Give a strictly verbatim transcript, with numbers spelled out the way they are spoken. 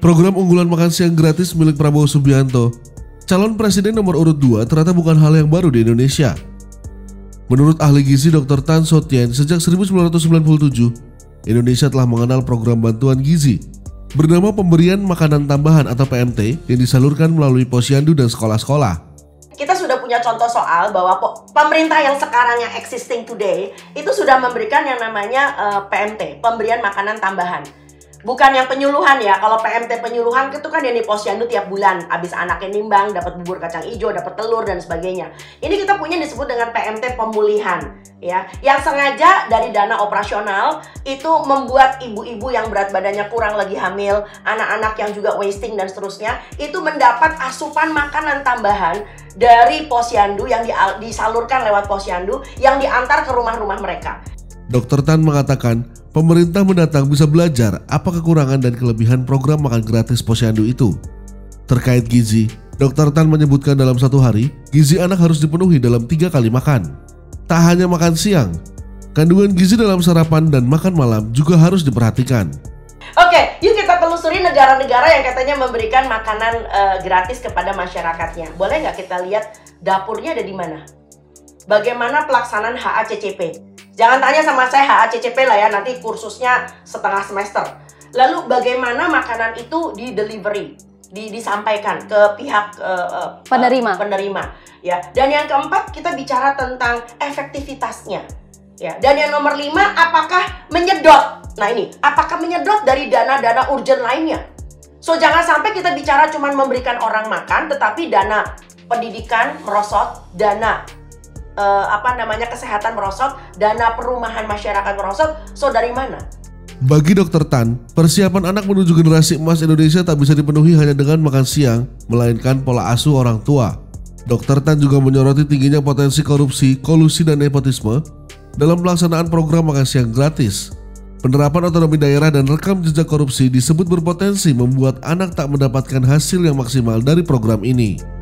Program unggulan makan siang gratis milik Prabowo Subianto, calon presiden nomor urut dua, ternyata bukan hal yang baru di Indonesia. Menurut ahli gizi dokter Tan So Tien, sejak seribu sembilan ratus sembilan puluh tujuh, Indonesia telah mengenal program bantuan gizi bernama pemberian makanan tambahan atau P M T yang disalurkan melalui posyandu dan sekolah-sekolah. Kita sudah punya contoh soal bahwa pemerintah yang sekarang yang existing today itu sudah memberikan yang namanya uh, P M T, pemberian makanan tambahan. Bukan yang penyuluhan ya. Kalau P M T penyuluhan itu kan yang di posyandu tiap bulan, habis anaknya nimbang, dapat bubur kacang hijau, dapat telur dan sebagainya. Ini kita punya disebut dengan P M T pemulihan, ya. Yang sengaja dari dana operasional itu membuat ibu-ibu yang berat badannya kurang lagi hamil, anak-anak yang juga wasting dan seterusnya, itu mendapat asupan makanan tambahan dari posyandu yang disalurkan lewat posyandu yang diantar ke rumah-rumah mereka. dokter Tan mengatakan, pemerintah mendatang bisa belajar apa kekurangan dan kelebihan program makan gratis posyandu itu. Terkait gizi, dokter Tan menyebutkan dalam satu hari, gizi anak harus dipenuhi dalam tiga kali makan. Tak hanya makan siang, kandungan gizi dalam sarapan dan makan malam juga harus diperhatikan. Oke, yuk kita telusuri negara-negara yang katanya memberikan makanan uh, gratis kepada masyarakatnya. Boleh nggak kita lihat dapurnya ada di mana? Bagaimana pelaksanaan H A C C P? Jangan tanya sama saya H A C C P lah ya, nanti kursusnya setengah semester. Lalu bagaimana makanan itu di delivery, di, disampaikan ke pihak uh, uh, penerima. Uh, penerima, ya. Dan yang keempat kita bicara tentang efektivitasnya, ya. Dan yang nomor lima, apakah menyedot? Nah ini, apakah menyedot dari dana-dana urgent lainnya? So jangan sampai kita bicara cuma memberikan orang makan, tetapi dana pendidikan merosot, dana Uh, apa namanya kesehatan merosot, dana perumahan masyarakat merosot. So dari mana? Bagi dokter Tan, persiapan anak menuju generasi emas Indonesia tak bisa dipenuhi hanya dengan makan siang, melainkan pola asuh orang tua. dokter Tan juga menyoroti tingginya potensi korupsi, kolusi dan nepotisme dalam pelaksanaan program makan siang gratis. Penerapan otonomi daerah dan rekam jejak korupsi disebut berpotensi membuat anak tak mendapatkan hasil yang maksimal dari program ini.